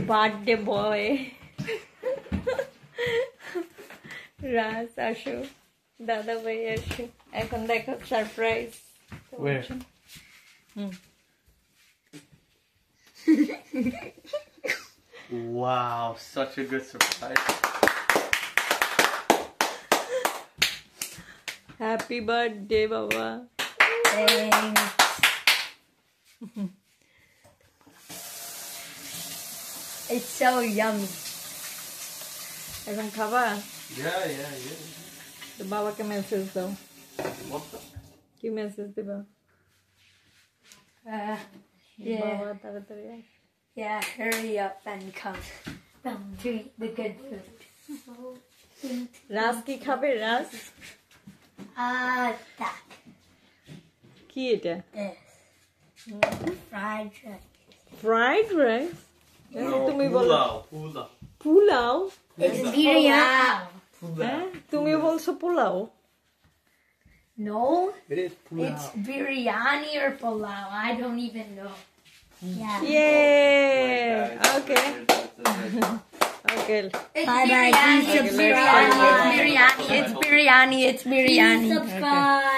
birthday boy. Raz asho, Dada bhai asho. Ekhon dekho surprise. Where? Wow, such a good surprise. Happy birthday, Baba. Thanks. It's so yummy. Ekhon khaba? Yeah. To Baba ke message dao. What the? Ki message diba? Yeah. Baba taratari ash. Yeah, hurry up and come to eat the good food. Raz ki khabe Raz? That. Ki eta? This. Fried rice. Fried rice? Tumi bolo. Pulao. Pulao? It's biryani. Tumi bolso pulao? No, It is pulao. it's biryani or pulao. I don't even know. Yeah. Yay! Okay. Okay. It's biryani. It's biryani. It's biryani. It's biryani. It's biryani. Subscribe.